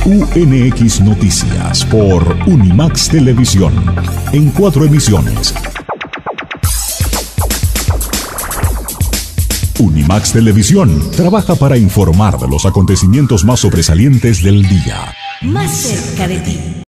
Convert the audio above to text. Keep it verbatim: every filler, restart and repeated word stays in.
U N X Noticias por Unimax Televisión, en cuatro emisiones. Unimax Televisión trabaja para informar de los acontecimientos más sobresalientes del día. Más cerca de ti.